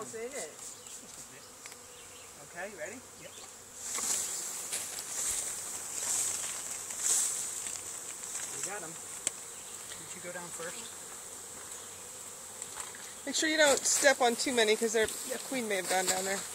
else in it. Okay, ready? Yep. We got them. Did you go down first? Make sure you don't step on too many because the queen may have gone down there.